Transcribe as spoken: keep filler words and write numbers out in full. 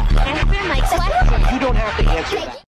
Answer my question. You don't have to answer that.